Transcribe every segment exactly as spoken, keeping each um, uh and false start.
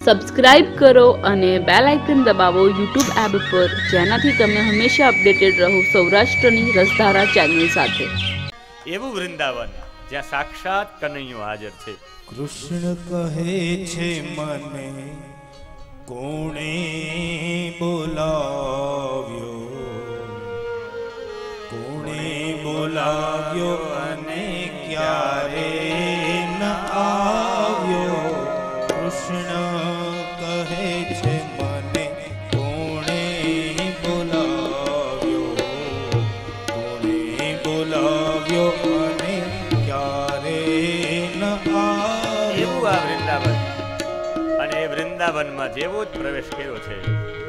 Subscribe કરો અને bell icon દબાવો યુટ્યુબ એપ પર, જેનાથી તમે હંમેશા અપડેટેડ રહો સૌરાષ્ટ્રની રસધારા ચેનલ સાથે. એવું વૃંદાવન જ્યાં સાક્ષાત કનૈયો હાજર છે. કૃષ્ણ કહે છે મને કોણે બોલાવ્યો, કોણે બોલાવ્યો અને ક્યારે ન આવ્યો. કૃષ્ણ કહે છે મને કોણે બોલાવ્યો, કોણે બોલાવ્યો અને ક્યારે ન આવ્યો. એવું આ વૃંદાવન, અને એ વૃંદાવનમાં જેવો જ પ્રવેશ કર્યો છે,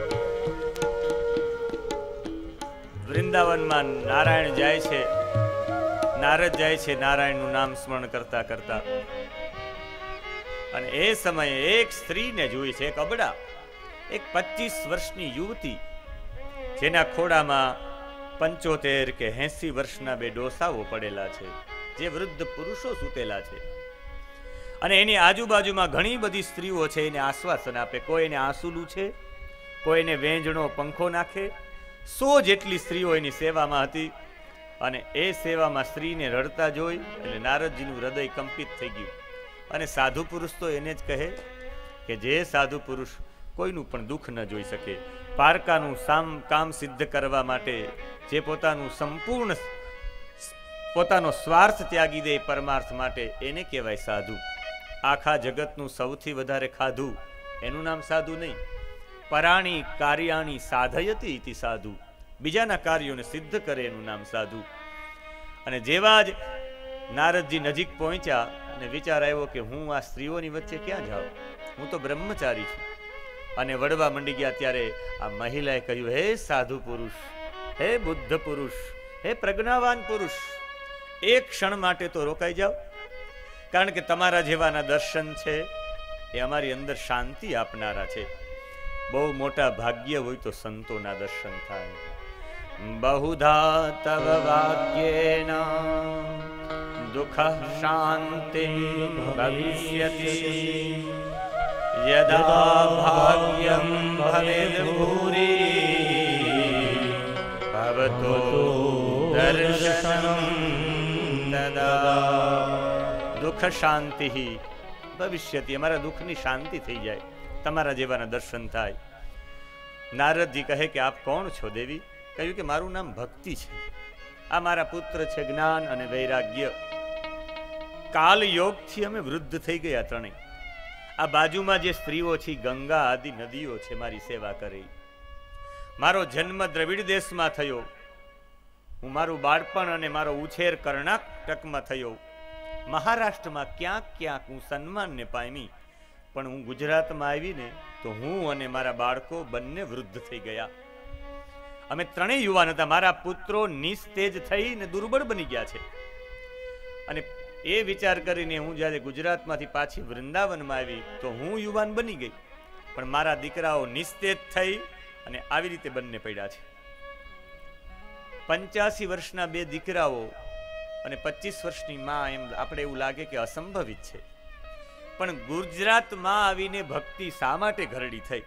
વૃંદાવનમાં નારાયણ જાય છે, નારદ જાય છે નારાયણનું નામ સ્મરણ કરતા કરતા, અને એ સમયે એક સ્ત્રીને જોઈ છે, એક અબડા, એક પચીસ વર્ષની યુવતી, જેના ખોડામાં પંચોતેર કે એસી વર્ષના બે ડોસાઓ પડેલા છે, જે વૃદ્ધ પુરુષો સૂતેલા છે. અને એની આજુબાજુમાં ઘણી બધી સ્ત્રીઓ છે, એને આશ્વાસન આપે. કોઈ એને આંસુલું છે, કોઈ એને વેંજણો પંખો નાખે. સો જેટલી સ્ત્રીઓ એની સેવામાં હતી, અને એ સેવામાં સ્ત્રીને રડતા જોઈ એટલે નારદજીનું હૃદય કંપિત થઈ ગયું. અને સાધુ પુરુષ તો એને જ કહે કે જે સાધુ પુરુષ કોઈનું પણ દુઃખ ન જોઈ શકે, પારકાનું સામ કામ સિદ્ધ કરવા માટે જે પોતાનું સંપૂર્ણ પોતાનો સ્વાર્થ ત્યાગી દે પરમાર્થ માટે, એને કહેવાય સાધુ. આખા જગતનું સૌથી વધારે ખાધું એનું નામ સાધુ નહીં. પરાણી કાર્યાણી સાધયતી ઇતિ સાધુ, બીજાના કાર્યોને સિદ્ધ કરે એનું નામ સાધુ. અને જેવા જ નારદજી નજીક પહોંચ્યા અને વિચાર આવ્યો કે હું આ સ્ત્રીઓની વચ્ચે ક્યાં જાઉં, હું તો બ્રહ્મચારી છું. અને વડવા મંડી ગયા ત્યારે આ મહિલાએ કહ્યું, હે સાધુ પુરુષ, હે બુદ્ધ પુરુષ, હે પ્રજ્ઞાવાન પુરુષ, એક ક્ષણ માટે તો રોકાઈ જાઓ, કારણ કે તમારા જેવાના દર્શન છે એ અમારી અંદર શાંતિ આપનારા છે. બહુ મોટા ભાગ્ય હોય તો સંતોના દર્શન થાય. બહુધા તવ વાક્યેન દુઃખ શાંતિ ભવિષ્યતિ, યદા ભાગ્યમ ભવેદ ભૂરી ભવતો દર્શનમ તદા. દુઃખ શાંતિ ભવિષ્યતિ, અમારા દુઃખની શાંતિ થઈ જાય, તમારા જેવાના દર્શન થાય. નારદજી કહે કે આપ કોણ છો દેવી? કહ્યું કે મારું નામ ભક્તિ છે, આ મારા પુત્ર છે જ્ઞાન અને વૈરાગ્ય. કાલ યોગથી અમે વૃદ્ધ થઈ ગયા ત્રણેય. આ બાજુમાં જે સ્ત્રીઓ છે ગંગા આદિ નદીઓ છે, મારી સેવા કરી. મારો જન્મ દ્રવિડ દેશમાં થયો, હું મારું બાળપણ અને મારો ઉછેર કર્ણાટકમાં થયો. મહારાષ્ટ્રમાં ક્યાંક ક્યાંક હું સન્માનને પામી, પણ હું ગુજરાતમાં આવીને તો હું અને મારા બાળકો બંને વૃદ્ધ થઈ ગયા. અમે ત્રણેય યુવાન હતા. મારા પુત્રો નિસ્તેજ થઈને દુર્બળ બની ગયા છે. અને એ વિચાર કરીને હું જ્યારે ગુજરાતમાંથી પાછી વૃંદાવનમાં આવી તો હું યુવાન બની ગઈ, પણ મારા દીકરાઓ નિસ્તેજ થઈ અને આવી રીતે બંને પડ્યા છે. પંચ્યાસી વર્ષના બે દીકરાઓ અને પચીસ વર્ષની માં, એમ આપણે એવું લાગે કે અસંભવિત છે. પણ ગુજરાતમાં આવીને ભક્તિ શા માટે ઘરડી થઈ?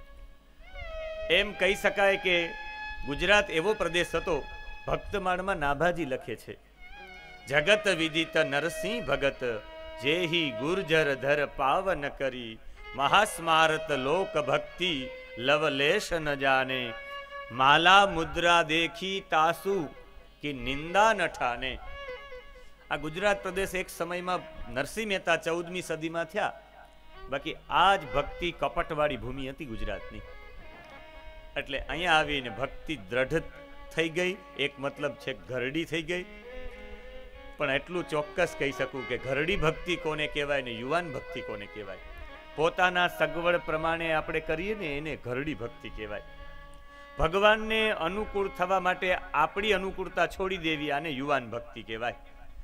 એમ કહી શકાય કે ગુજરાત એવો પ્રદેશ હતો, ભક્તમાળમાં નાભાજી લખે છે, જગત વિદિત નરસિંહ ભગત જેહી ગુર્જર ધર પાવન કરી, મહાસ્મારત લોક ભક્તિ લવલેશ ન જાને, માલા મુદ્રા દેખી તાસુ કે નિંદા ન ઠાને. આ ગુજરાત પ્રદેશ એક સમયમાં નરસિંહ મહેતા ચૌદમી સદીમાં થયા, બાકી આ જ ભક્તિ કપટવાળી ભૂમિ હતી ગુજરાતની. એટલે અહીંયા આવીને ભક્તિ દ્રઢ થઈ ગઈ. એક મતલબ છે ઘરડી થઈ ગઈ. પણ એટલું ચોક્કસ કહી શકું કે ઘરડી ભક્તિ કોને કહેવાય ને યુવાન ભક્તિ કોને કહેવાય? પોતાના સગવડ પ્રમાણે આપણે કરીએ ને એને ઘરડી ભક્તિ કહેવાય. ભગવાનને અનુકૂળ થવા માટે આપણી અનુકૂળતા છોડી દેવી, આને યુવાન ભક્તિ કહેવાય.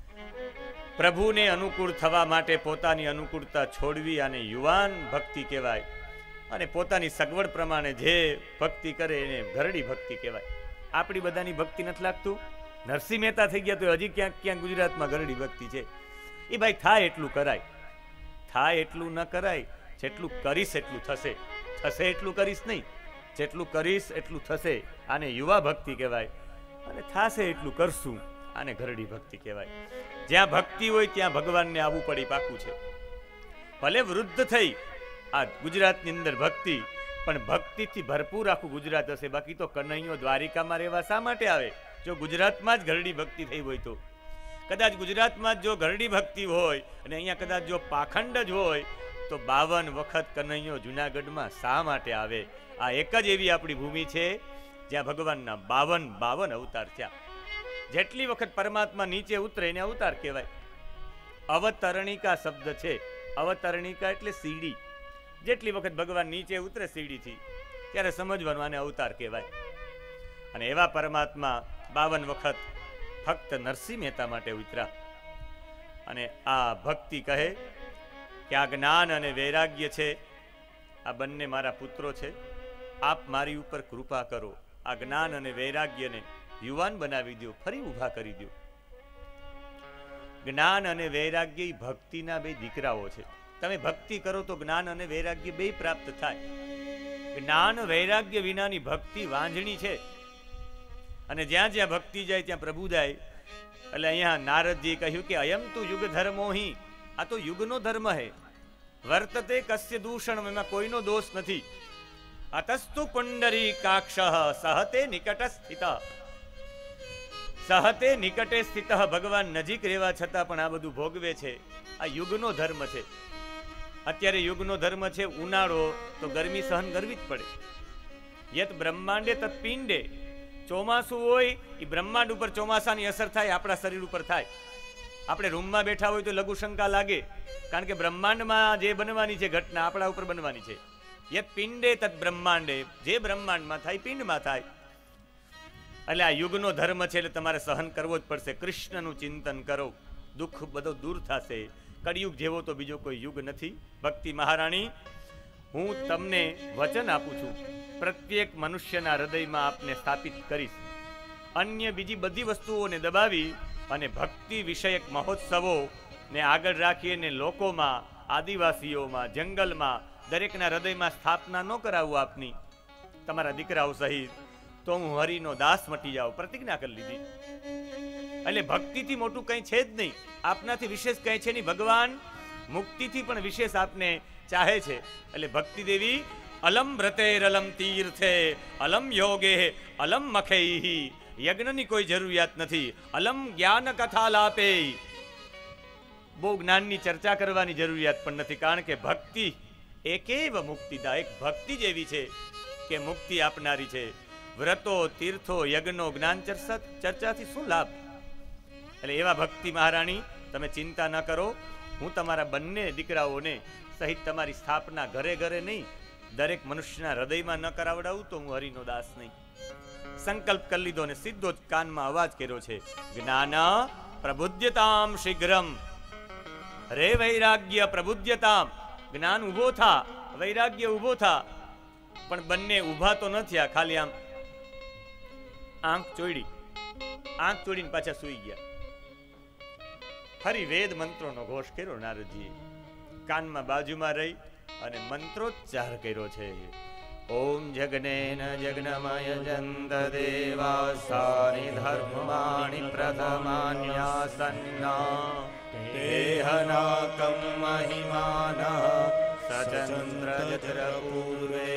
પ્રભુને અનુકૂળ થવા માટે પોતાની અનુકૂળતા છોડવી, આને યુવાન ભક્તિ કહેવાય. અને પોતાની સગવડ પ્રમાણે જે ભક્તિ કરે એને ઘરડી ભક્તિ કહેવાય. આપણી બધાની ભક્તિ નથી લાગતું? નરસિંહ મહેતા થઈ ગયા તો હજી ક્યાંક ક્યાંક ગુજરાતમાં ઘરડી ભક્તિ છે. એ ભાઈ થાય એટલું કરાય, થાય એટલું ન કરાય જેટલું કરીશ એટલું થશે. થશે એટલું કરીશ નહીં, જેટલું કરીશ એટલું થશે. આને યુવા ભક્તિ કહેવાય. અને થશે એટલું કરશું, આને ઘરડી ભક્તિ કહેવાય. જ્યાં ભક્તિ હોય ત્યાં ભગવાનને આવવું પડી પાકું છે. ભલે વૃદ્ધ થઈ આ ગુજરાતની અંદર ભક્તિ, પણ ભક્તિથી ભરપૂર આખું ગુજરાત હશે. બાકી તો કનૈયો દ્વારિકામાં રહેવા શા માટે આવે? જો ગુજરાતમાં જ ઘરડી ભક્તિ થઈ હોય તો. કદાચ ગુજરાતમાં જ જો ઘરડી ભક્તિ હોય અને અહીંયા કદાચ જો પાખંડ જ હોય તો બાવન વખત કનૈયો જુનાગઢમાં શા માટે આવે? આ એક જ એવી આપણી ભૂમિ છે જ્યાં ભગવાનના બાવન બાવન અવતાર થયા. જેટલી વખત પરમાત્મા નીચે ઉતરે એને અવતાર કહેવાય. અવતરણિકા શબ્દ છે. અવતરણિકા એટલે સીડી. જેટલી વખત ભગવાન નીચે ઉતરે સીડીથી ત્યારે સમજવાનું આને અવતાર કહેવાય. અને એવા પરમાત્મા બાવન વખત ફક્ત નરસિંહ મહેતા માટે ઉતર્યા. અને આ ભક્તિ કહે કે આ જ્ઞાન અને વૈરાગ્ય છે, આ બંને મારા પુત્રો છે, આપ મારી ઉપર કૃપા કરો. આ જ્ઞાન અને વૈરાગ્યને યુવાન બનાવી દો, ફરી ઊભા કરી દો. જ્ઞાન અને વૈરાગ્ય ભક્તિના બે દીકરાઓ છે. તમે ભક્તિ કરો તો જ્ઞાન અને વૈરાગ્ય બે પ્રાપ્ત થાય. જ્ઞાન વૈરાગ્ય વિનાની ભક્તિ વાંજણી છે. અને જ્યાં જ્યાં ભક્તિ જાય ત્યાં પ્રભુ જાય. એટલે અહીંયા નારદજી કહ્યું કે અયમ તું યુગ ધર્મોહી, આ તો યુગનો ધર્મ હે. વર્તતે કસ્ય દૂષણ, એમાં કોઈનો દોષ નથી. અતસ્તુ પુંડરી કાક્ષ સહતે નિકટ સ્થિત. સહતે નિકટે સ્થિત, ભગવાન નજીક રહેવા છતાં પણ આ બધું ભોગવે છે. આ યુગનો ધર્મ છે. અત્યારે યુગનો ધર્મ છે ઉનાળો, તો ગરમી સહન કરવી જ પડે. યત બ્રહ્માંડે તત પિંડે. ચોમાસું હોય એ બ્રહ્માંડ ઉપર ચોમાસાની અસર થાય, આપણા શરીર ઉપર થાય. આપણે રૂમમાં બેઠા હોય તો લઘુશંકા લાગે, કારણ કે બ્રહ્માંડમાં જે બનવાની છે ઘટના આપણા ઉપર બનવાની છે. યત પિંડે તત બ્રહ્માંડે, જે બ્રહ્માંડમાં થાય પિંડમાં થાય. એટલે આ યુગનો ધર્મ છે, એટલે તમારે સહન કરવો જ પડશે. કૃષ્ણનું ચિંતન કરો, દુઃખ બધો દૂર થશે. કળિયુગ જેવો તો બીજો કોઈ યુગ નથી. ભક્તિ મહારાણી, હું તમને વચન આપું છું, પ્રત્યેક મનુષ્યના હૃદયમાં આપને સ્થાપિત કરીશ. અન્ય બીજી બધી વસ્તુઓને દબાવી અને ભક્તિ વિષયક મહોત્સવો ને આગળ રાખીને લોકોમાં, આદિવાસીઓમાં, જંગલમાં દરેકના હૃદયમાં સ્થાપના ન કરાવું આપની, તમારા દીકરાઓ સહિત, તો હું હરિનો દાસ મટી જાઉં. પ્રતિજ્ઞા કરી લીધી. એટલે ભક્તિથી મોટું કંઈ છે જ નહીં, આપનાથી વિશેષ કંઈ છે નહીં. ભગવાન મુક્તિથી પણ વિશેષ આપને ચાહે છે. એટલે ભક્તિ દેવી અલમ વ્રતેરલમ તીર્થે અલમ યોગે અલમ મખૈ. યજ્ઞની કોઈ જરૂરિયાત નથી. અલમ જ્ઞાન કથા લાપે, બહુ જ્ઞાનની ચર્ચા કરવાની જરૂરિયાત પણ નથી. કારણ કે ભક્તિ એકેવ મુક્તિદા, એક ભક્તિ જ એવી છે કે મુક્તિ આપનારી છે. વ્રતો, તીર્થો, યજ્ઞો, જ્ઞાન ચર્ચા ચર્ચાથી શું લાભ? એટલે એવા ભક્તિ મહારાણી, તમે ચિંતા ન કરો. હું તમારા બંને દીકરાઓને સહિત તમારી સ્થાપના ઘરે ઘરે નહીં, દરેક મનુષ્યના હૃદયમાં ન કરાવડાવું તો હું હરિનો દાસ નહીં. સંકલ્પ કરી લીધો ને સીધો જ કાનમાં અવાજ કર્યો છે, જ્ઞાન પ્રબુદ્ધતામ શીઘ્રમ રે વૈરાગ્ય પ્રબુદ્ધતામ. જ્ઞાન ઉભો થા, વૈરાગ્ય ઉભો થા. પણ બંને ઉભા તો ન થયા, ખાલી આમ આંખ ચોડી, આંખ ચોડીને પાછા સૂઈ ગયા. ફરી વેદ મંત્રોનો ઘોષ કર્યો નારદજીએ. કાનમાં બાજુમાં રહી અને મંત્રોચ્ચાર કર્યો છે. ઓમ જગનેન જગનમય જંત દેવાસાનિ ધર્માણિ પ્રથમાન્યાસન્ના દેહનાકમ મહિમાનઃ સચંદ્ર પૂર્વે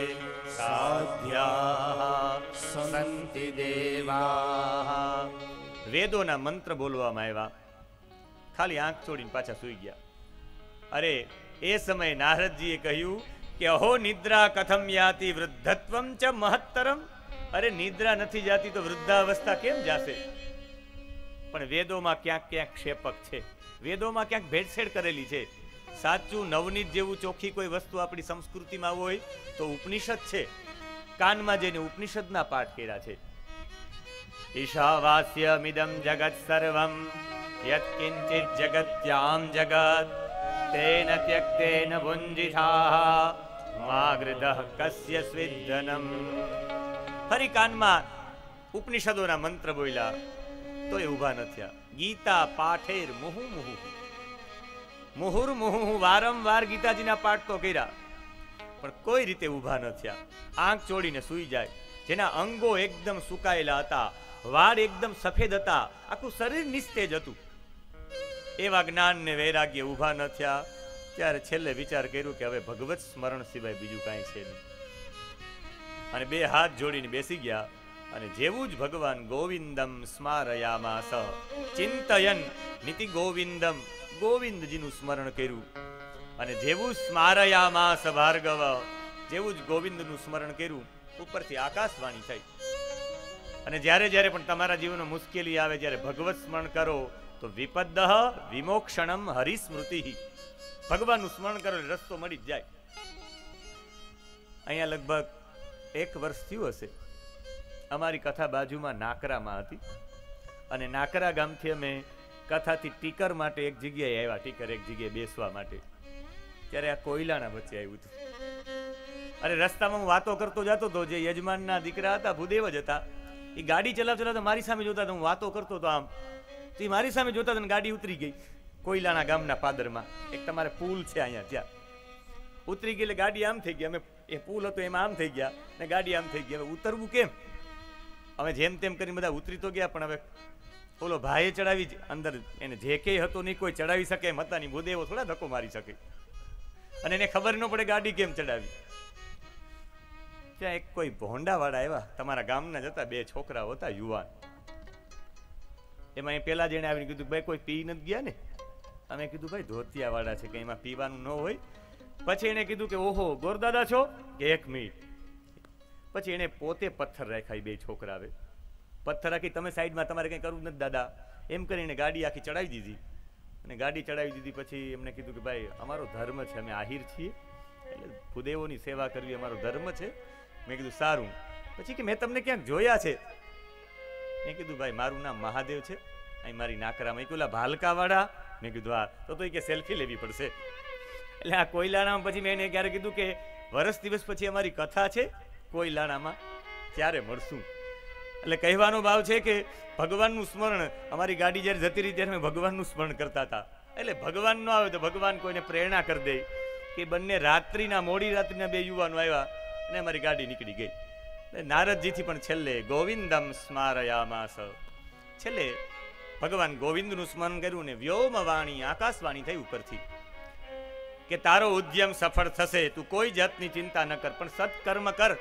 સાધ્યા સંતિ દેવા. વેદોના મંત્ર બોલવામાં આવ્યા. ખાલી આંખ છોડીને પાછા સૂઈ ગયા. અરે એ સમયે નારદજીએ કહ્યું કે અહો નિદ્રા કથમ યાતિ વૃદ્ધત્વમ ચ મહત્તરમ. અરે નિદ્રા નથી જાતી તો વૃદ્ધાવસ્થા કેમ જાશે? પણ વેદોમાં ક્યાંક ક્યાંક ક્ષેપક છે, વેદોમાં ક્યાંક ભેળસેળ કરેલી છે. સાચું નવનીત જેવું ચોખ્ખી કોઈ વસ્તુ આપણી સંસ્કૃતિમાં હોય તો ઉપનિષદ છે. કાનમાં જઈને ઉપનિષદના પાઠ કર્યા છે. ઈશાવાસ્યમિદં જગત સર્વમ યત્કિંચિત જગત્યામ જગત તેન ત્યક્તેન ભુંજિથાઃ મા ગૃધઃ કસ્ય સ્વિદ્ધનમ. ફરી કાનમાં ઉપનિષદોના મંત્ર બોલ્યા તો એ ઊભા ન થયા. ગીતા પાઠેર મુહુ મુહુ, મુહુર મુહુ, વારંવાર ગીતાજીના પાઠ તો કર્યા, પણ કોઈ રીતે ઊભા ન થયા. આંખ ચોડીને સૂઈ જાય. જેના અંગો એકદમ સુકાયેલા હતા, વાળ એકદમ સફેદ હતા, આખું શરીર નિસ્તેજ હતું, એવા જ્ઞાન ને વૈરાગ્ય ઊભા ન થયા. ત્યારે છેલ્લે વિચાર કર્યું કે હવે ભગવત સ્મરણ સિવાય બીજું કાંઈ છે નહીં. અને બે હાથ જોડીને બેસી ગયા. અને જેવું જ ભગવાન ગોવિંદમ સ્મારયામાસ ચિંતયન નીતિ ગોવિંદમ, ગોવિંદજીનું સ્મરણ કર્યું. અને જેવું સ્મારયામાસ ભાર્ગવ, જેવું જ ગોવિંદનું સ્મરણ કર્યું, ઉપરથી આકાશવાણી થઈ. અને જ્યારે જ્યારે પણ તમારા જીવનમાં મુશ્કેલી આવે, જ્યારે ભગવત સ્મરણ કરો તો વિપદ્દઃ વિમોક્ષણમ હરિસ્મૃતિ, ભગવાનનું સ્મરણ કરો એટલે રસ્તો મળી જ જાય. અહીંયા લગભગ એક વર્ષ થયું હશે, અમારી કથા બાજુમાં નાકરામાં હતી. અને નાકરા ગામથી અમે કથાથી ટીકર માટે એક જગ્યાએ આવ્યા, ટીકર એક જગ્યાએ બેસવા માટે. ત્યારે આ કોયલાના વચ્ચે આવ્યું હતું. અરે રસ્તામાં હું વાતો કરતો જતો હતો. જે યજમાનના દીકરા હતા, ભૂદેવ જ હતા, એ ગાડી ચલાવતા ચલાવતા મારી સામે જોતા હતા. હું વાતો કરતો હતો આમ, તો મારી સામે જોતા હતા, ગાડી ઉતરી ગઈ કોયલાના ગામના પાદરમાં. એક તમારે પુલ છે અહીંયા, ત્યાં ઉતરી ગઈ એટલે ગાડી આમ થઈ ગઈ. અમે એ પુલ હતો એમાં આમ થઈ ગયા ને ગાડી આમ થઈ ગઈ. હવે ઉતરવું કેમ? અમે જેમ તેમ કરીને બધા ઉતરી તો ગયા, પણ હવે ઓલો ભાઈએ ચડાવી અંદર, એને જે કે હતો નહીં કોઈ ચડાવી શકે એમ હતા નહીં. ભૂદેવો થોડા ધક્કો મારી શકે, અને એને ખબર ન પડે ગાડી કેમ ચડાવી. ત્યાં એક કોઈ ભોંડાવાળા આવ્યા, તમારા ગામના જ હતા, બે છોકરાઓ હતા યુવાન. એમાં એ પેલા જેને આવીને કીધું ભાઈ કોઈ પી નથી ગયા ને? અમે કીધું ભાઈ ધોતિયા વાળા છે કે એમાં પીવાનું ન હોય. પછી એને કીધું કે ઓહો ગોરદાદા છો કે એક મિનિટ. પછી એને પોતે પથ્થર રાખ્યા, બે છોકરાએ પથ્થર રાખી, તમે સાઈડમાં, તમારે કંઈ કરવું નથી દાદા, એમ કરીને ગાડી આખી ચડાવી દીધી. અને ગાડી ચડાવી દીધી પછી એમને કીધું કે ભાઈ અમારો ધર્મ છે, અમે આહિર છીએ, એટલે ભૂદેવોની સેવા કરવી અમારો ધર્મ છે. મેં કીધું સારું. પછી કે મેં તમને ક્યાંક જોયા છે. મેં કીધું ભાઈ મારું નામ મહાદેવ છે, અહીં મારી નાકરામાં. કે ઓલા ભાલકાવાળા? મેં કીધું હા. તો તો કે સેલ્ફી લેવી પડશે. એટલે આ કોયલાણામાં પછી મેં એને ક્યારે કીધું કે વરસ દિવસ પછી અમારી કથા છે કોયલાણામાં, ત્યારે મળશું. એટલે કહેવાનો ભાવ છે કે ભગવાનનું સ્મરણ, અમારી ગાડી જ્યારે જતી રહી ત્યારે અમે ભગવાનનું સ્મરણ કરતા હતા. એટલે ભગવાન ન આવે તો ભગવાન કોઈને પ્રેરણા કરી દે કે બંને રાત્રિના, મોડી રાત્રિના બે યુવાનો આવ્યા અને અમારી ગાડી નીકળી ગઈ. નારદજીથી પણ છેલ્લે ગોવિંદમ સ્મારયામાસ, છેલ્લે ભગવાન ગોવિંદનું સ્મરણ કર્યું ને વ્યોમ વાણી, આકાશવાણી થઈ ઉપરથી કે તારો ઉદ્યમ સફળ થશે, તું કોઈ જાતની ચિંતા ન કર, પણ સત્કર્મ કર.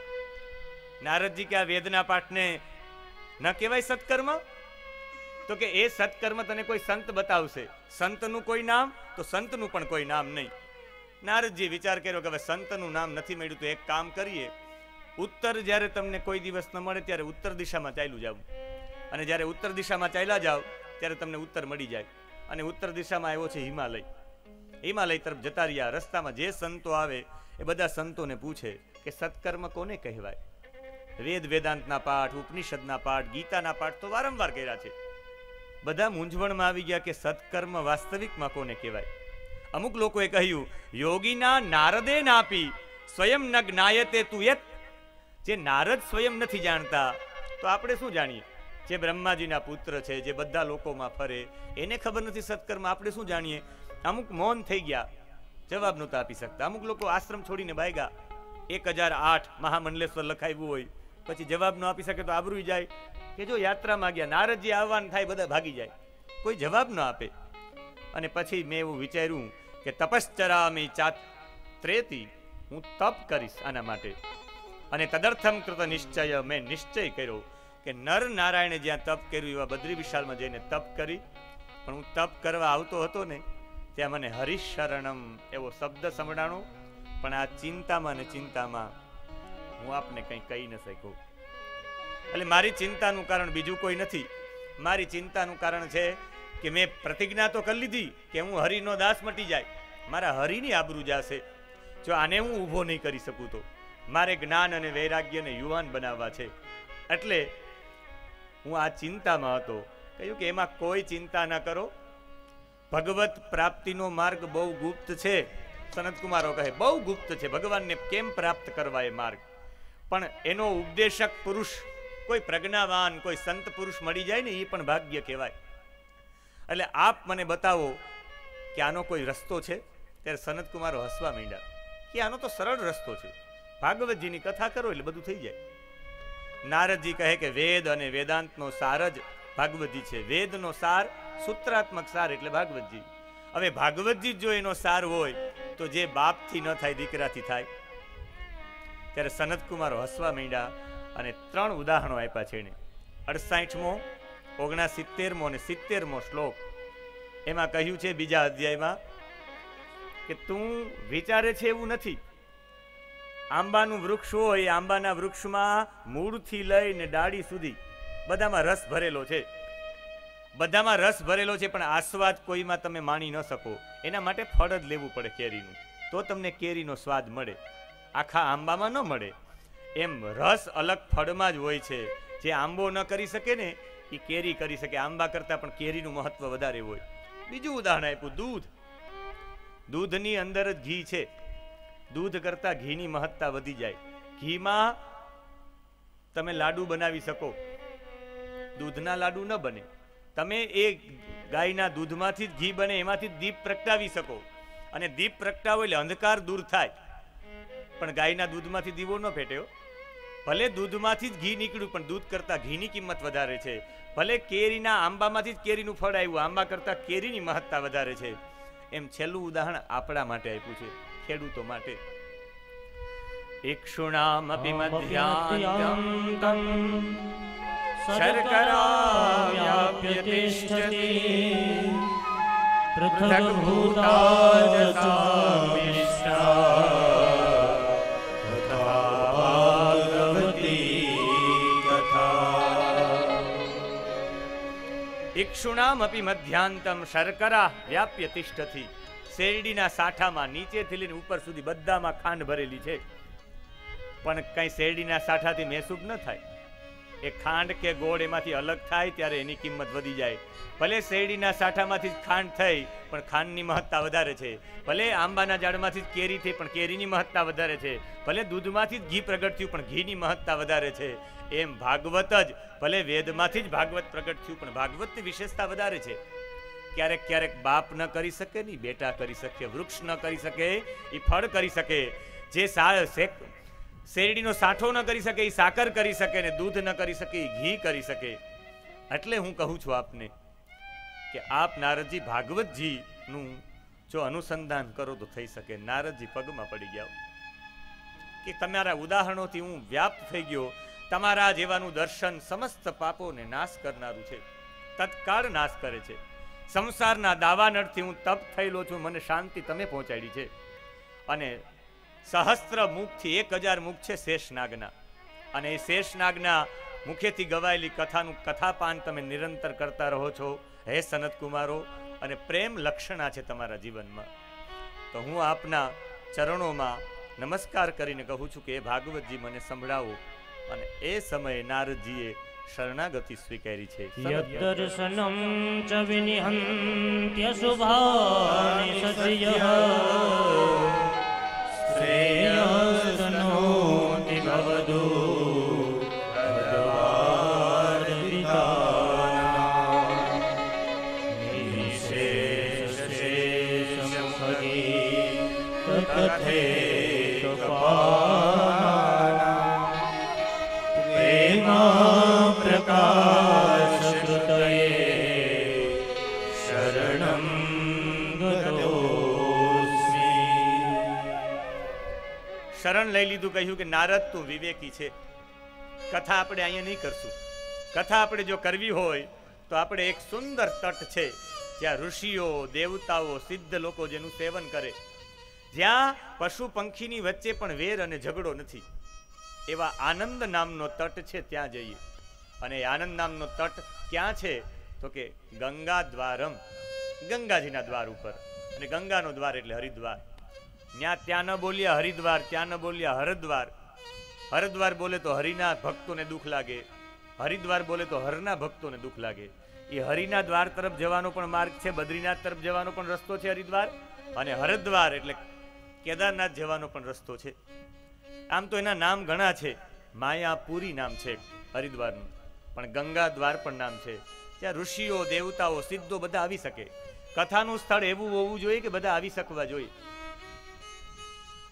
નારદજી કે આ વેદના પાઠને ન કહેવાય સત્કર્મ? તો કે એ સત્કર્મ તને કોઈ સંત બતાવશે. સંતનું કોઈ નામ તો સંતનું પણ કોઈ નામ નહીં. નારદજી વિચાર કર્યો કે હવે સંતનું નામ નથી મળ્યું તો એક કામ કરીએ, ઉત્તર જ્યારે તમને કોઈ દિવસ ન મળે ત્યારે ઉત્તર દિશામાં ચાલ્યું જાવ. અને જ્યારે ઉત્તર દિશામાં ચાલ્યા જાવ ત્યારે તમને ઉત્તર મળી જાય. અને ઉત્તર દિશામાં આવ્યો છે હિમાલય. હિમાલય તરફ જતા રહ્યા. રસ્તામાં જે સંતો આવે એ બધા સંતોને પૂછે કે સત્કર્મ કોને કહેવાય? વેદ વેદાંતના પાઠ, ઉપનિષદના પાઠ, ગીતાના પાઠ તો વારંવાર કર્યા છે. બધા મૂંઝવણમાં આવી ગયા કે સત્કર્મ વાસ્તવિકમાં કોને કહેવાય? અમુક લોકોએ કહ્યું યોગીના નારદે નાપી સ્વયં ન જ્ઞાયતે તું યત. જે નારદ સ્વયં નથી જાણતા તો આપણે શું જાણીએ? જે બ્રહ્માજીના પુત્ર છે, જે બધા લોકોમાં ફરે, એને ખબર નથી સત્કર્મ, આપણે શું જાણીએ? અમુક મૌન થઈ ગયા, જવાબ નહોતા આપી શકતા. અમુક લોકો આશ્રમ છોડીને ભાગ્યા. એક હજાર આઠ મહામંડલેશ્વર લખાવ્યું હોય, પછી જવાબ ન આપી શકે તો આબરૂ જાય કે જો યાત્રામાં ગયા, નારદજી આવવાનું થાય, બધા ભાગી જાય, કોઈ જવાબ ન આપે. અને પછી મેં એવું વિચાર્યું કે તપશ્ચરામી ચાત્રેતી, હું તપ કરીશ આના માટે. અને તદર્થમ કૃત નિશ્ચય, મેં નિશ્ચય કર્યો કે નર નારાયણે જ્યાં તપ કર્યું એવા બદ્રી વિશાલમાં જઈને તપ કરી. પણ હું તપ કરવા આવતો હતો ને ત્યાં મને હરિશરણમ એવો શબ્દ સંભળાણો. પણ આ ચિંતામાં ને ચિંતામાં હું આપને કંઈ કહી ન શક્યો. એટલે મારી ચિંતાનું કારણ બીજું કોઈ નથી. મારી ચિંતાનું કારણ છે કે મેં પ્રતિજ્ઞા તો કરી લીધી કે હું હરિનો દાસ મટી જાય, મારા હરિની આબરૂ જાશે. જો આને હું ઊભો નહીં કરી શકું તો મારે જ્ઞાન અને વૈરાગ્યને યુવાન બનાવવા છે. એટલે હું આ ચિંતામાં હતો. કહ્યું કે એમાં કોઈ ચિંતા ન કરો, ભગવત પ્રાપ્તિનો માર્ગ બહુ ગુપ્ત છે. સનત કુમારો કહે બહુ ગુપ્ત છે, ભગવાનને કેમ પ્રાપ્ત કરવા એ માર્ગ. પણ એનો ઉપદેશક પુરુષ, કોઈ પ્રજ્ઞાવાન, કોઈ સંત પુરુષ મળી જાય ને એ પણ ભાગ્ય કહેવાય. એટલે આપ મને બતાવો કે આનો કોઈ રસ્તો છે. ત્યારે સનત કુમારો હસવા માંડ્યા. કે આનો તો સરળ રસ્તો છે, ભાગવતજીની કથા કરો એટલે બધું થઈ જાય. નારદજી કહે કે વેદ અને વેદાંતનો સાર જ ભાગવતજી છે. વેદનો સાર, સૂત્રાત્મક સાર એટલે ભાગવતજી. હવે ભાગવતજી જો એનો સાર હોય તો જે બાપથી ન થાય દીકરાથી થાય. ત્યારે સનત કુમારો હસવા માંડ્યા અને ત્રણ ઉદાહરણો આપ્યા છે એને. અડસાઠમો, ઓગણસિત્તેરમો અને સિત્તેરમો શ્લોક એમાં કહ્યું છે બીજા અધ્યાયમાં કે તું વિચારે છે એવું નથી. આંબાનું વૃક્ષ હોય, આંબાના વૃક્ષમાં મૂળથી લઈને ડાળી સુધી બધામાં રસ ભરેલો છે. બધામાં રસ ભરેલો છે, પણ આસ્વાદ કોઈમાં તમે માણી ન શકો. એના માટે ફળ જ લેવું પડે કેરીનું, તો તમને કેરીનો સ્વાદ મળે, આખા આંબામાં ન મળે. એમ રસ અલગ ફળમાં જ હોય છે. જે આંબો ન કરી શકે ને એ કેરી કરી શકે. આંબા કરતાં પણ કેરીનું મહત્વ વધારે હોય. બીજું ઉદાહરણ આપ્યું, દૂધ. દૂધની અંદર જ ઘી છે. દૂધ કરતાં ઘીની મહત્તા વધી જાય. ઘીમાં તમે લાડુ બનાવી શકો, દૂધના લાડુ ન બને. તમે એ ગાયના દૂધમાંથી જ ઘી બને, એમાંથી જ દીપ પ્રગટાવી શકો. અને દીપ પ્રગટાવો એટલે અંધકાર દૂર થાય. પણ ગાયના દૂધમાંથી દીવો ન ફેટ્યો. ભલે દૂધમાંથી જ ઘી નીકળ્યું, પણ દૂધ કરતાં ઘીની કિંમત વધારે છે. ભલે કેરીના આંબામાંથી જ કેરીનું ફળ આવ્યું, આંબા કરતાં કેરીની મહત્તા વધારે છે. એમ છેલ્લું ઉદાહરણ આપણા માટે આપ્યું છે, ખેડૂતો માટે. ઇક્ષુણામપિ મધ્યાન્તં શર્કરાવ્યાપ્ય તિષ્ઠતિ પૃથક ભૂતાજસા મિશ્રા ઇક્ષુણામપિ મધ્યાંતમ શર્કરા વ્યાપ્ય તિષ્ઠતિ. શેરડીના સાઠામાં નીચેથી લઈને ઉપર સુધી બધામાં ખાંડ ભરેલી છે, પણ કઈ શેરડીના સાઠાથી મેસૂબ ન થાય. એ ખાંડ કે ગોળ એમાંથી અલગ થાય ત્યારે એની કિંમત વધી જાય. ભલે શેરડીના સાઠામાંથી જ ખાંડ થઈ, પણ ખાંડની મહત્તા વધારે છે. ભલે આંબાના ઝાડમાંથી જ કેરી થઈ, પણ કેરીની મહત્તા વધારે છે. ભલે દૂધમાંથી જ ઘી પ્રગટ થયું, પણ ઘીની મહત્તા વધારે છે. એમ ભાગવત જ, ભલે વેદમાંથી જ ભાગવત પ્રગટ થયું, પણ ભાગવતની વિશેષતા વધારે છે. ક્યારેક ક્યારેક બાપ ન કરી શકે ને બેટા કરી શકે, વૃક્ષ ન કરી શકે એ ફળ કરી શકે, જે શેરડીનો સાઠો ન કરી શકે એ સાકર કરી શકે, ને દૂધ ન કરી શકે એ ઘી કરી શકે. એટલે હું કહું છું આપને કે આપ નારદજી ભાગવતજીનું જો અનુસંધાન કરો તો થઈ શકે. નારદજી પગમાં પડી ગયા કે તમારા ઉદાહરણોથી હું વ્યાપ્ત થઈ ગયો. તમારા જેવાનું દર્શન સમસ્ત પાપોને નાશ કરનારું છે, તત્કાળ નાશ કરે છે. સંસારના દાવા નળથી હું તપ થયેલો છું, મને શાંતિ તમે પહોંચાડી છે. અને સહસ્ત્ર મુખથી એક હજાર મુખ છે શેષનાગના, અને એ શેષનાગના મુખેથી ગવાયેલી કથાનું કથાપાન તમે નિરંતર કરતા રહો છો હે સનત કુમારો, અને પ્રેમ લક્ષણા છે તમારા જીવનમાં. તો હું આપના ચરણોમાં નમસ્કાર કરીને કહું છું કે એ ભાગવતજી મને સંભળાવો. અને એ સમયે નારદજીએ શરણાગતિ સ્વીકારી છે. યદ્દર્શનમ ચ વિનિહંત્ય શુભાનિ સત્યઃ શ્રેયસ્તનોતિ ભવદુ શરણ લઈ લીધું. કહ્યું કે નારદ તું વિવેકી છે, કથા આપણે અહીંયા નહીં કરશું. કથા આપણે જો કરવી હોય તો આપણે એક સુંદર તટ છે જ્યાં ઋષિઓ, દેવતાઓ, સિદ્ધ લોકો જેનું સેવન કરે, જ્યાં પશુ પંખીની વચ્ચે પણ વેર અને ઝઘડો નથી, એવા આનંદ નામનો તટ છે, ત્યાં જઈએ. અને આનંદ નામનો તટ ક્યાં છે તો કે ગંગા દ્વારમ, ગંગાજીના દ્વાર ઉપર. અને ગંગાનો દ્વાર એટલે હરિદ્વાર. ત્યાં ત્યાં ન બોલ્યા હરિદ્વાર, ત્યાં ન બોલ્યા હરદ્વાર. હરદ્વાર બોલે તો હરિના ભક્તોને દુઃખ લાગે, હરિદ્વાર બોલે તો હરના ભક્તોને દુઃખ લાગે. એ હરિના દ્વાર તરફ જવાનો પણ માર્ગ છે, બદ્રીનાથ તરફ જવાનો પણ રસ્તો છે હરિદ્વાર, અને હરદ્વાર એટલે કેદારનાથ જવાનો પણ રસ્તો છે. આમ તો એના નામ ઘણા છે, માયાપુરી નામ છે હરિદ્વારનું, પણ ગંગા દ્વાર પણ નામ છે, ત્યાં ઋષિઓ, દેવતાઓ, સિદ્ધો બધા આવી શકે. કથાનું સ્થળ એવું હોવું જોઈએ કે બધા આવી શકવા જોઈએ.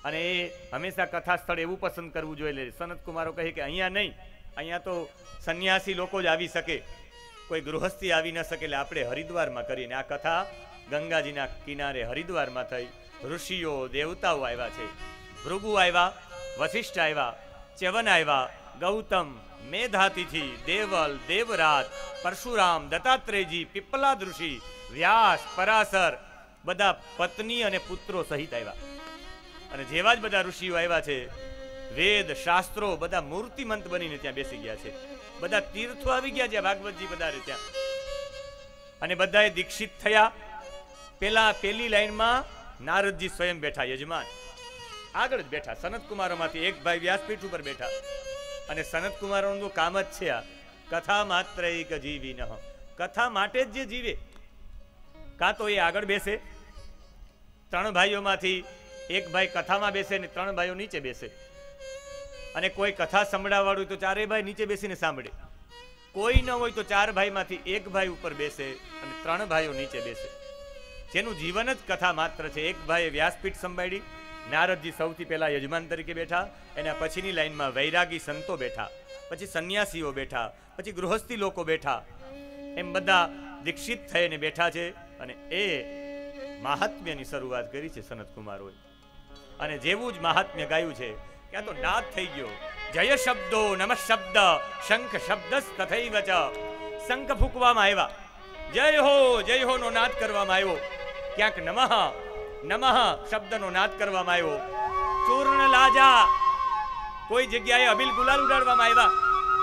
અને એ હંમેશા કથા સ્થળ એવું પસંદ કરવું જોઈએ. સનત કુમારો કહે કે અહીંયા નહીં, અહીંયા તો સંન્યાસી લોકો જ આવી શકે, કોઈ ગૃહસ્થી આવી ન શકે, એટલે આપણે હરિદ્વારમાં કરીને આ કથા ગંગાજીના કિનારે હરિદ્વારમાં થઈ. ઋષિઓ દેવતાઓ આવ્યા છે, ભૃગુ આવ્યા, વશિષ્ઠ આવ્યા, ચ્યવન આવ્યા, ગૌતમ, મેધાતિથિ, દેવલ, દેવરાજ, પરશુરામ, દત્તાત્રેયજી, પીપલાદ ઋષિ, વ્યાસ, પરાશર, બધા પત્ની અને પુત્રો સહિત આવ્યા. અને જેવા જ બધા ઋષિઓ આવ્યા છે, વેદ શાસ્ત્રો બધા મૂર્તિમંત બનીને ત્યાં બેસી ગયા છે. બધા તીર્થો આવી ગયા છે, ભાગવતજી પધારે ત્યાં. અને બધાએ દીક્ષિત થયા. પેલા પેલી લાઈનમાં નારદજી સ્વયં બેઠા, યજમાન આગળ જ બેઠા. સનત કુમારોમાંથી એક ભાઈ વ્યાસપીઠ ઉપર બેઠા. અને સનત કુમારોનું કામ જ છે આ કથા માત્ર એક જીવી ન, કથા માટે જ જે જીવે, કાં તો એ આગળ બેસે, ત્રણ ભાઈઓમાંથી એક ભાઈ કથામાં બેસે ને ત્રણ ભાઈઓ નીચે બેસે. અને કોઈ કથા સંભળાવવાળું તો ચારે ભાઈ નીચે બેસીને સાંભળે. કોઈ ન હોય તો ચાર ભાઈમાંથી એક ભાઈ ઉપર બેસે અને ત્રણ ભાઈઓ નીચે બેસે. જેનું જીવન જ કથા માત્ર છે. એક ભાઈએ વ્યાસપીઠ સંભાળી, નારદજી સૌથી પહેલા યજમાન તરીકે બેઠા, એના પછીની લાઈનમાં વૈરાગી સંતો બેઠા, પછી સંન્યાસીઓ બેઠા, પછી ગૃહસ્થી લોકો બેઠા. એમ બધા દીક્ષિત થઈને બેઠા છે. અને એ મહાત્મ્યની શરૂઆત કરી છે સનત કુમારોએ. અને જેવું જ મહાત્મ્ય ગાયું છે, ત્યાં તો નાદ થઈ ગયો. જય શબ્દો નમઃ શબ્દ શંખ શબ્દ તથૈવ ચ. શંખ ફૂંકવામાં આવ્યા, જય હો જય હો નો નાદ કરવામાં આવ્યો. ક્યાંક નમઃ નમઃ શબ્દનો નાદ કરવામાં આવ્યો. ચૂર્ણ લાજા, કોઈ જગ્યાએ અબિલ ગુલાલ ઉડાડવામાં આવ્યા,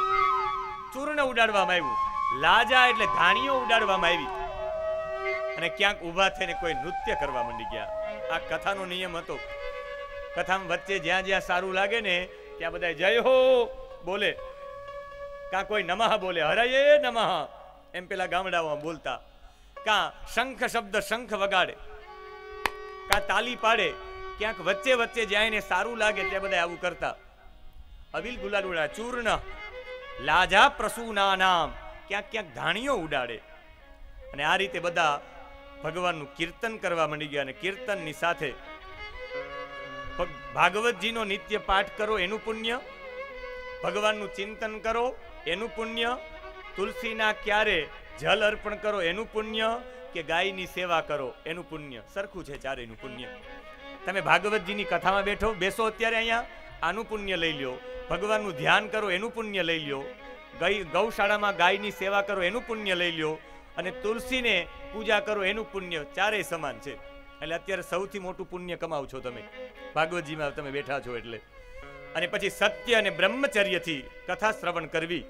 ચૂર્ણ ઉડાડવામાં આવ્યું. લાજા એટલે ધાણીઓ ઉડાડવામાં આવી. અને ક્યાંક ઊભા થઈને કોઈ નૃત્ય કરવા માંડી ગયા. આ કથાનો નિયમ હતો. કથામાં વચ્ચે જ્યાં જ્યાં સારું લાગે ને ત્યાં બધા જય હો બોલે, કાં કોઈ નમઃ બોલે, હરયે નમઃ એમ પેલા ગામડાઓમાં બોલતા, કાં શંખ શબ્દ શંખ વગાડે, કાં તાલી પાડે. ક્યાંક વચ્ચે વચ્ચે જ્યાં એને સારું લાગે ત્યાં બધા આવું કરતા. અબિલ ગુલાલ ઉડાડે, ચૂર્ણ લાજા પ્રસૂના નામ, ક્યાંક ક્યાંક ધાણીઓ ઉડાડે. અને આ રીતે બધા ભગવાનનું કીર્તન કરવા માંડી ગયા. અને કીર્તનની સાથે ભાગવતજીનો નિત્ય પાઠ કરો એનું પુણ્ય, ભગવાનનું ચિંતન કરો એનું પુણ્ય, તુલસીના ક્યારે જલ અર્પણ કરો એનું પુણ્ય, કે ગાયની સેવા કરો એનું પુણ્ય. સરખું છે ચારેયનું પુણ્ય. તમે ભાગવતજીની કથામાં બેઠો બેસો અત્યારે અહીંયા, આનું પુણ્ય લઈ લ્યો. ભગવાનનું ધ્યાન કરો એનું પુણ્ય લઈ લ્યો. ગઈ ગૌશાળામાં ગાયની સેવા કરો એનું પુણ્ય લઈ લ્યો. અને તુલસીને પૂજા કરો એનું પુણ્ય. ચારેય સમાન છે. એટલે અત્યારે સૌથી મોટું પુણ્ય કમાવ છો તમે, ભાગવતજીમાં તમે બેઠા છો એટલે. અને પછી સત્ય અને બ્રહ્મચર્યથી કથા શ્રવણ કરવી.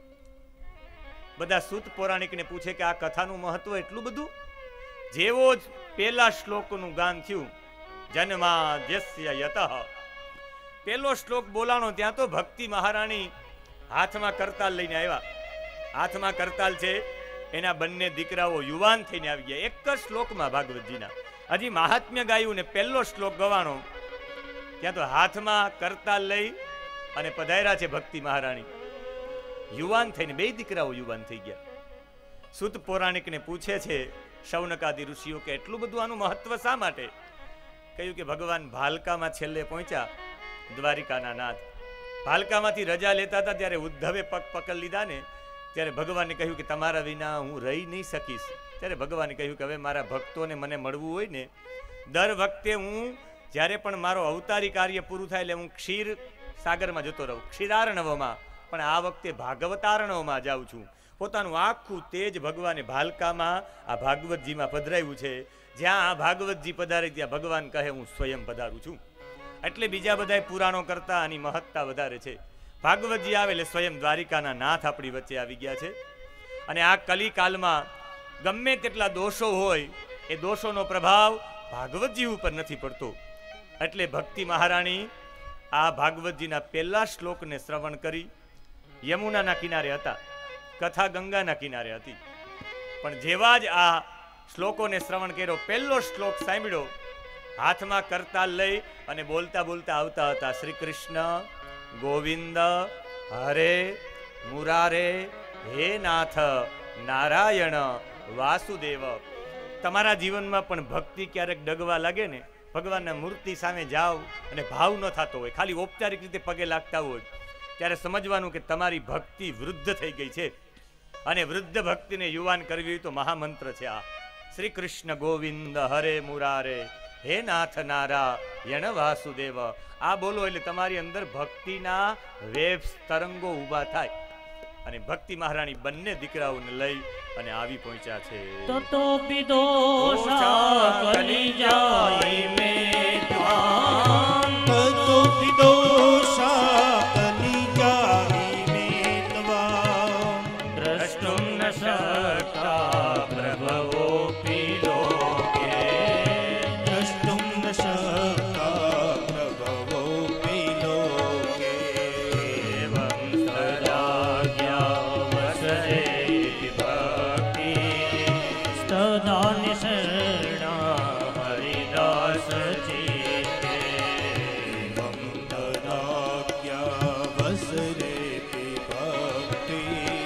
બધા સૂત પૌરાણિકને પૂછે કે આ કથાનું મહત્વ એટલું બધું. જેવો જ પેલા શ્લોકનું ગાન થયું, જન્માદ્યસ્ય યતઃ, પેલો શ્લોક બોલાણો ત્યાં તો ભક્તિ મહારાણી હાથમાં કરતાલ લઈને આવ્યા. હાથમાં કરતાલ છે, એના બંને દીકરાઓ યુવાન થઈને આવી ગયા એક જ શ્લોકમાં ભાગવતજીના. હજી મહાત્મ્ય ગાયું ને પહેલો શ્લોક ગવાણો, ત્યાં તો હાથમાં કરતાલ લઈ અને પધાર્યા છે ભક્તિ મહારાણી. યુવાન થઈને બે દીકરાઓ યુવાન થઈ ગયા. સુત પૌરાણિકને પૂછે છે શૌનકાદી ઋષિઓ કે એટલું બધું આનું મહત્વ શા માટે? કહ્યું કે ભગવાન ભાલકામાં છેલ્લે પહોંચ્યા, દ્વારિકાના નાથ. ભાલકામાંથી રજા લેતા હતા ત્યારે ઉદ્ધવે પગ પકડ લીધા ને, ત્યારે ભગવાને કહ્યું કે તમારા વિના હું રહી નહીં શકીશ. ત્યારે ભગવાને કહ્યું કે હવે મારા ભક્તોને મને મળવું હોય ને, દર વખતે હું જ્યારે પણ મારો અવતારી કાર્ય પૂરું થાય એટલે હું ક્ષીર સાગરમાં જતો રહું, ક્ષીરાર્ણવમાં, પણ આ વખતે ભાગવતાર્ણવમાં જાઉં છું. પોતાનું આખું તેજ ભગવાને ભાલકામાં આ ભાગવતજીમાં પધરાવ્યું છે. જ્યાં આ ભાગવતજી પધારે ત્યાં ભગવાન કહે હું સ્વયં પધારું છું. એટલે બીજા બધા પુરાણો કરતા આની મહત્તા વધારે છે. ભાગવતજી આવે એટલે સ્વયં દ્વારિકાના નાથ આપણી વચ્ચે આવી ગયા છે. અને આ કલિકાલમાં ગમે તેટલા દોષો હોય એ દોષોનો પ્રભાવ ભાગવતજી ઉપર નથી પડતો. એટલે ભક્તિ મહારાણી આ ભાગવતજીના પહેલા શ્લોકને શ્રવણ કરી. યમુનાના કિનારે હતા, કથા ગંગાના કિનારે હતી, પણ જેવા જ આ શ્લોકોને શ્રવણ કર્યો, પહેલો શ્લોક સાંભળ્યો, હાથમાં કરતાલ લઈ અને બોલતા બોલતા આવતા હતા, શ્રી કૃષ્ણ ગોવિંદ હરે મુરારે હે નાથ નારાયણ વાસુદેવ. તમારા જીવનમાં પણ ભક્તિ ક્યારેક ડગવા લાગે ને ભગવાનના મૂર્તિ સામે જાઓ અને ભાવ ન થતો હોય, ખાલી ઔપચારિક રીતે પગે લાગતા હોય, ત્યારે સમજવાનું કે તમારી ભક્તિ વૃદ્ધ થઈ ગઈ છે. અને વૃદ્ધ ભક્તિને યુવાન કરવી હોય તો મહામંત્ર છે આ શ્રી કૃષ્ણ ગોવિંદ હરે મુરારે હે નાથ નારાયણ વાસુદેવ. આ બોલો એટલે તમારી અંદર ભક્તિના વેવ્સ તરંગો ઊભા થાય. અને ભક્તિ મહારાણી બંને દીકરાઓને લઈ અને આવી પહોંચ્યા છે. તતો વિદોષા કલી જાય મે ત્વામ, તતો વિદોષા કલી જાય મે ત્વામ, દ્રષ્ટુમ ન શક્તા પ્રભવોપી લોકે, દ્રષ્ટુમ ન શક્તા પ્રભવોપી લોકે, એવં સદાજ્ઞા વસરે ભક્તિ તદા નિશરણા હરિદાસ ચિત્તે, એવં તદાજ્ઞા વસરે ભક્તિ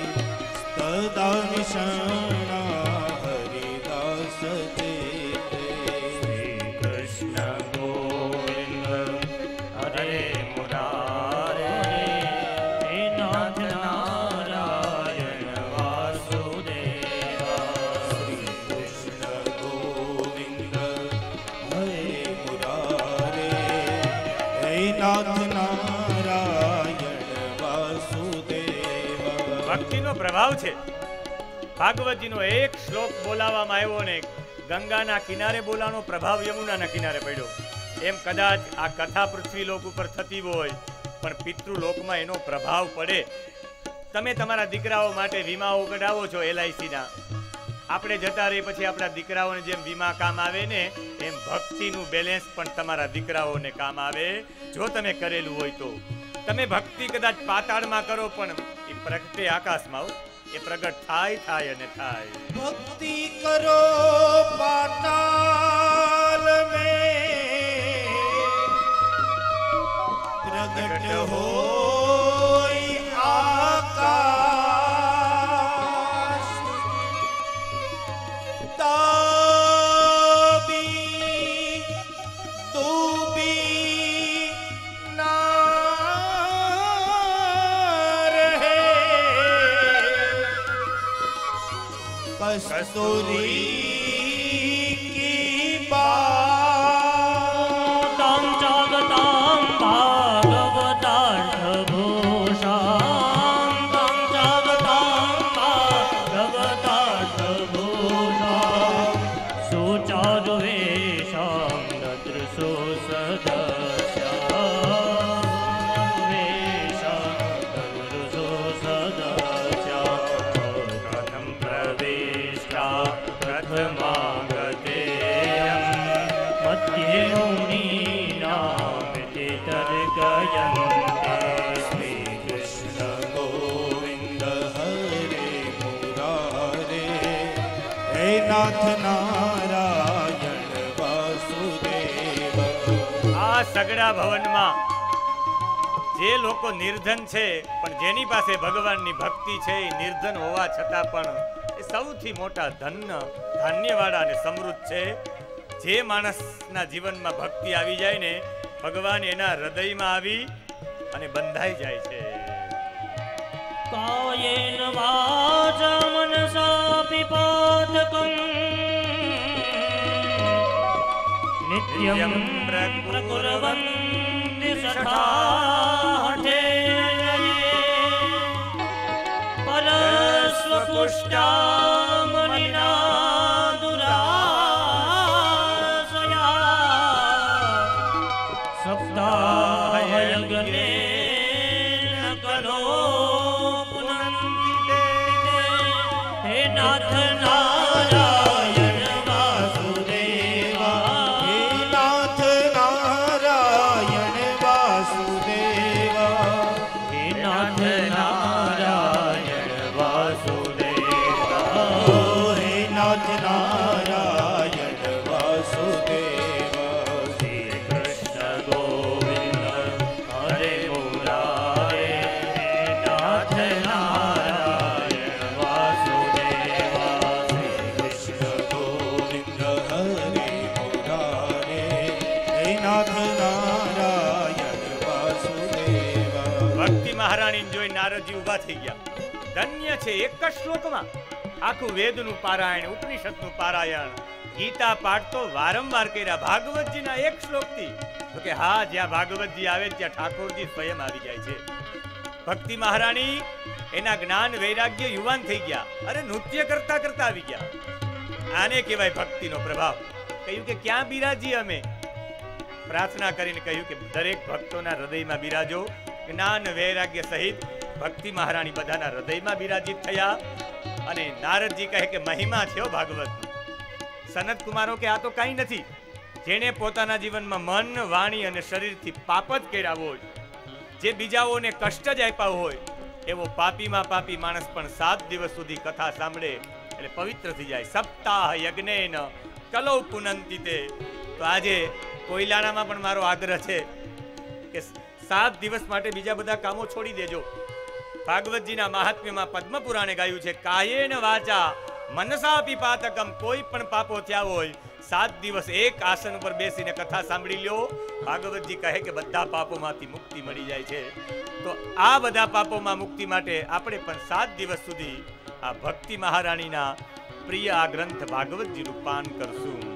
તદા નિશરણા હરિદાસ ચિત્તે. શ્રી કૃષ્ણ ગોવિંદ હરે મુરારે હે નાથ નારાયણ વાસુદેવા, શ્રી કૃષ્ણ ગોવિંદ હરે મુરારે હે નાથ નારાયણ વાસુદેવ. ભક્તિનો પ્રભાવ છે. ભાગવતજીનો એક શ્લોક બોલાવવામાં આવ્યો ને ગંગાના કિનારે બોલાનો પ્રભાવ યમુનાના કિનારે પડ્યો. એમ કદાચ આ કથા પૃથ્વી લોક ઉપર થતી હોય પણ પિતૃલોકમાં એનો પ્રભાવ પડે. તમે તમારા દીકરાઓ માટે વીમાઓ કઢાવો છો એલઆઈસીના, આપણે જતા રહી પછી આપણા દીકરાઓને જેમ વીમા કામ આવે ને એમ ભક્તિનું બેલેન્સ પણ તમારા દીકરાઓને કામ આવે જો તમે કરેલું હોય તો. તમે ભક્તિ કદાચ પાતાળમાં કરો પણ એ પ્રગટે આકાશમાં હો. એ પ્રગટ થાય થાય અને થાય. ભક્તિ કરો પાતાલ में प्रगट होई आकाश, ताबी तूबी ना रहे, कस्तूरी की बात તામ જાગતામ ભાગવતાર્થ ભૂષામ, તામ જાગતામ ભાગવતાર્થ ભૂષામ, સુચારુ વેશામ દદૃશો સદસ્યામ, વેશામ દદૃશો સદસ્યામ, કથમ પ્રવેષ્ટા પ્રથમાગતેયં, મધ્યે મુનિનામિતિ તર્કયન્તે. श्री कृष्ण गोविंद हरे मुरारे हे नाथ नारायण वासुदेव. આ સગડા ભવનમાં જે લોકો નિર્ધન છે પણ જેની પાસે ભગવાનની ભક્તિ છે એ નિર્ધન હોવા છતાં પણ એ સૌથી મોટા ધન ધાન્યવાળા અને સમૃદ્ધ છે. જે માણસના જીવનમાં ભક્તિ આવી જાય ને ભગવાન એના હૃદયમાં આવી અને બંધાઈ જાય છે. કાયેન વાચા મનસાપી પાતકં નિત્યં પ્રકુર્વન્તિ સઠાઠે, પરસ્વપુષ્ટા મનિના દુરાસયા, સપ્તાહયજ્ઞે કલો પુનંતિ. હે નાથ નારાયણ વાસુદેવા, हे नाथ नारायण वासुदेवा. હે નાથ નારાયણ વાસુદેવા, हे नाथ नारायण वासुदेवा. શ્રી કૃષ્ણ ગોવિંદ હરે મુરારે હે નાથ નારાયણ વાસુદેવા, कृष्ण गोविंद हरे मुरारे મહારાણીને જોઈ નારદજી ઊભા થઈ ગયા. ધન્ય છે, એક જ શ્લોકમાં આખું વેદનું પારાયણ, ઉપનિષદનું પારાયણ, ગીતા પાઠ તો વારંવાર કર્યા ભાગવતજીના એક શ્લોકથી. તો કે હા, જ્યાં ભાગવતજી આવે ત્યાં ઠાકોરજી સ્વયં આવી જાય છે. ભક્તિ મહારાણી એના જ્ઞાન વૈરાગ્ય યુવાન થઈ ગયા. અરે નૃત્ય કરતા કરતા આવી ગયા. આને કહેવાય ભક્તિનો પ્રભાવ. કહ્યું કે ક્યાં બિરાજી અમે? પ્રાર્થના કરીને કહ્યું કે દરેક ભક્તોના હૃદયમાં બિરાજો. જ્ઞાન વૈરાગ્ય સહિત ભક્તિ મહારાણી બધાના હૃદયમાં બિરાજિત થયા. અને નારદજી કહે કે મહિમા છે ભાગવત. સનત કુમારો કે આ તો કઈ નથી. જેણે પોતાના જીવનમાં મન, વાણી અને શરીરથી પાપ જ કર્યા હોય, જે બીજાઓને કષ્ટ જ આપ્યા હોય, એવો પાપીમાં પાપી માણસ પણ સાત દિવસ સુધી કથા સાંભળે એટલે પવિત્ર થઈ જાય. સપ્તાહ યજ્ઞેન કલૌ પુનંતિ તે. તો આજે કોઈલાણામાં પણ મારો આગ્રહ છે કે સાત દિવસ માટે બીજા બધા કામો છોડી દેજો. ભાગવતજીના મહાત્મ્યમાં પદ્મ પુરાણે ગાયું છે, કાયેન વાચા મનસાપી પાતકમ. કોઈ પણ પાપો થયા હોય, સાત દિવસ એક આસન ઉપર બેસીને કથા સાંભળી લ્યો. ભાગવતજી કહે કે બધા પાપોમાંથી મુક્તિ મળી જાય છે. તો આ બધા પાપોમાં મુક્તિ માટે આપણે પણ સાત દિવસ સુધી આ ભક્તિ મહારાણીના પ્રિય આ ગ્રંથ ભાગવતજીનું પાન કરશું.